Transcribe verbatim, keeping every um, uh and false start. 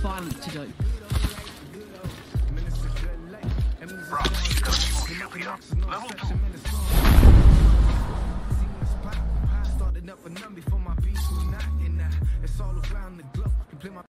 violent to do. Started up a number for my beats, not in that. It's all around the globe.